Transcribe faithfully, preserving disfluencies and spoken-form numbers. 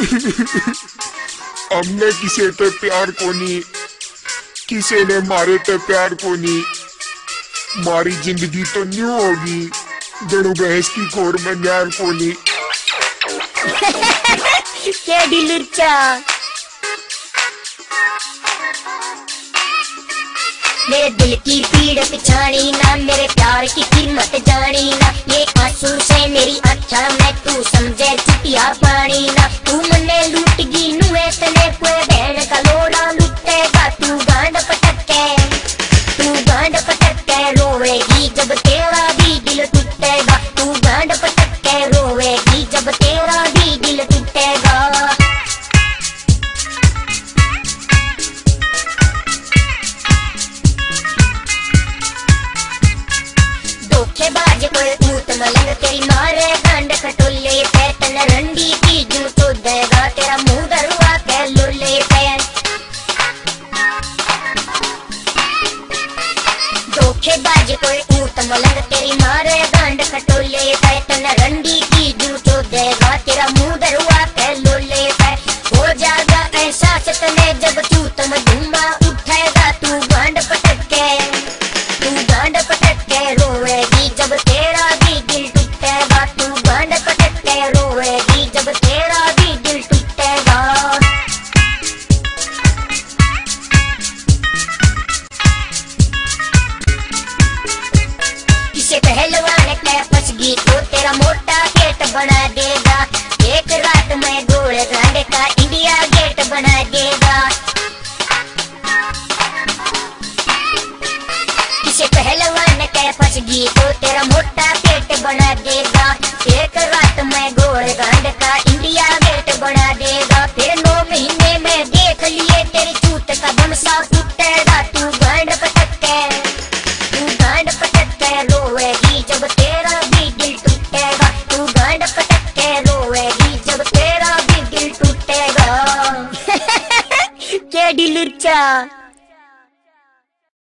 हमने किसी ते प्यार को नहीं, किसी ने मारे ते प्यार को नहीं। मारी जिंदगी तो न्यू होगी जड़ू भैंस की खोर में न्यार को नहीं। केडी लुच्चा मेरे दिल की पीड़ पिछाड़ी ना, मेरे प्यार की कीमत जानी ना। ये आंसू से मेरी आँखों में तू समझे चुटिया पानी ना। तू मने लूट गी नुए तने कोई बहन का लोड़ा लुटेगा। तू गांड पटक के तू गांड पटक के रोएगी जब तेरा भी दिल टूटेगा। तू गांड पटक के रोएगी जब तेरा भी दिल टूटेगा। धोखेबाज कोई ऊत मलंग तेरी मारे गांड खटोले पे। तन रंडी की जू तो देगा तेरा मुंह दरुआ के लुले पे। धोखेबाज कोई ऊत मलंग तेरी मारे गांड खटोले पे। तन रंडी की जू तो देगा तेरा मुंह दरुआ के लुले पे। हो जाएगा एहसास तने जब तू तुम धुमा उठेगा। तू गांड पटक के तू गांड पटक के रोएगी जब तेरा भी दिल टूटेगा। तू गांड पटक के रोएगी जब तेरा भी दिल टूटेगा। किसे पहलवान के फंसगी तो तेरा मोटा गेट बना देगा। एक रात में गोल गांड का इंडिया गेट बना देगा। किसे पहलवान के फंसगी तो तेरा मोटा पेट बना देगा। एक रात में गोल गांड का इंडिया गेट बना देगा। फिर नौ महीने में देख लिए तेरी चूत का दम सा फूटेगा। तू गांड पटक के तू गांड पटक के रोएगी जब तेरा भी दिल टूटेगा। तू गांड पटक के रोएगी जब तेरा भी दिल टूटेगा। केडी लुच्चा।